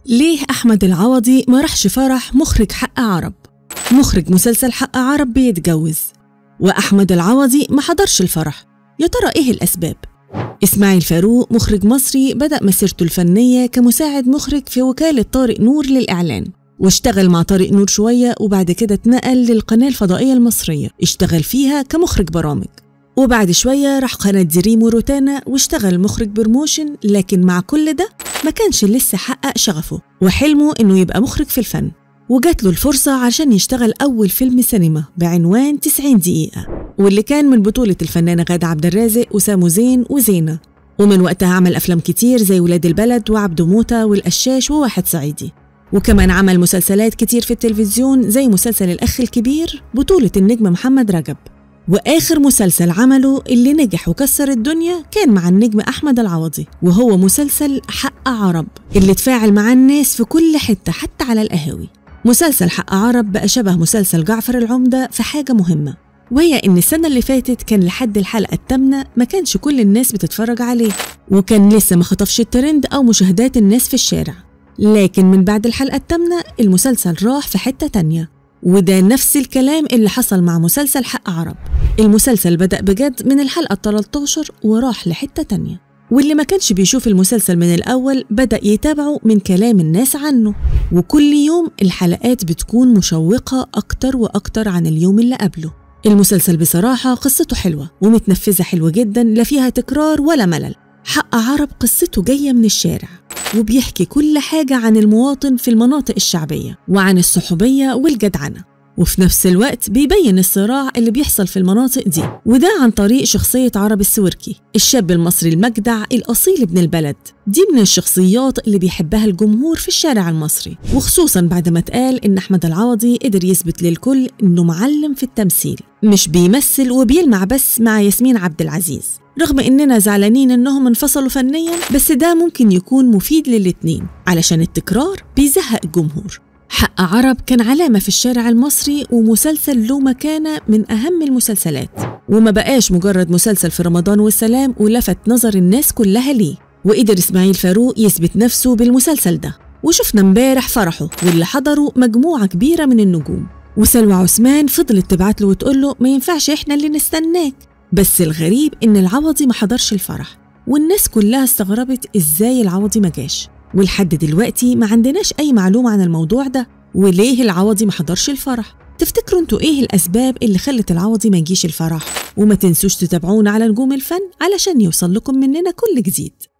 ليه أحمد العوضي ما راحش فرح مخرج حق عرب؟ مخرج مسلسل حق عرب بيتجوز وأحمد العوضي ما حضرش الفرح، يا ترى إيه الأسباب؟ إسماعيل فاروق مخرج مصري بدأ مسيرته الفنية كمساعد مخرج في وكالة طارق نور للإعلان، واشتغل مع طارق نور شوية وبعد كده اتنقل للقناة الفضائية المصرية اشتغل فيها كمخرج برامج، وبعد شوية راح قناة دريم وروتانا واشتغل مخرج بروموشن. لكن مع كل ده ما كانش لسه حقق شغفه وحلمه إنه يبقى مخرج في الفن، وجات له الفرصة عشان يشتغل أول فيلم سينما بعنوان 90 دقيقة، واللي كان من بطولة الفنانة غادة عبد الرازق وسامو زين وزينة، ومن وقتها عمل أفلام كتير زي ولاد البلد وعبده موتة والقشاش وواحد صعيدي، وكمان عمل مسلسلات كتير في التلفزيون زي مسلسل الأخ الكبير بطولة النجم محمد رجب. وآخر مسلسل عمله اللي نجح وكسر الدنيا كان مع النجم أحمد العوضي، وهو مسلسل حق عرب اللي تفاعل مع الناس في كل حتة حتى على القهاوي. مسلسل حق عرب بقى شبه مسلسل جعفر العمدة في حاجة مهمة، وهي إن السنة اللي فاتت كان لحد الحلقة الثامنة ما كانش كل الناس بتتفرج عليه، وكان لسه ما خطفش الترند أو مشاهدات الناس في الشارع، لكن من بعد الحلقة الثامنة المسلسل راح في حتة تانية. وده نفس الكلام اللي حصل مع مسلسل حق عرب، المسلسل بدأ بجد من الحلقة 13 وراح لحتة تانية، واللي ما كانش بيشوف المسلسل من الأول بدأ يتابعه من كلام الناس عنه، وكل يوم الحلقات بتكون مشوقة أكتر وأكتر عن اليوم اللي قبله. المسلسل بصراحة قصته حلوة ومتنفذة حلوة جدا، لا فيها تكرار ولا ملل. حق عرب قصته جاية من الشارع وبيحكي كل حاجة عن المواطن في المناطق الشعبية وعن الصحوبية والجدعنة، وفي نفس الوقت بيبين الصراع اللي بيحصل في المناطق دي، وده عن طريق شخصية عرب السويركي، الشاب المصري المجدع الأصيل ابن البلد. دي من الشخصيات اللي بيحبها الجمهور في الشارع المصري، وخصوصا بعد ما اتقال إن أحمد العوضي قدر يثبت للكل إنه معلم في التمثيل، مش بيمثل وبيلمع بس مع ياسمين عبد العزيز، رغم إننا زعلانين إنهم انفصلوا فنيا، بس ده ممكن يكون مفيد للاتنين علشان التكرار بيزهق الجمهور. حق عرب كان علامة في الشارع المصري ومسلسل له مكانة من أهم المسلسلات، وما بقاش مجرد مسلسل في رمضان والسلام، ولفت نظر الناس كلها ليه، وقدر إسماعيل فاروق يثبت نفسه بالمسلسل ده. وشفنا امبارح فرحه واللي حضروا مجموعة كبيرة من النجوم، وسلوى عثمان فضلت تبعت له وتقول له ما ينفعش إحنا اللي نستناك، بس الغريب إن العوضي ما حضرش الفرح، والناس كلها استغربت إزاي العوضي ما جاش، ولحد دلوقتي ما عندناش أي معلومة عن الموضوع ده، وليه العوضي ما حضرش الفرح. تفتكروا انتوا ايه الأسباب اللي خلت العوضي ما يجيش الفرح؟ وما تنسوش تتابعونا على نجوم الفن علشان يوصل لكم مننا كل جديد.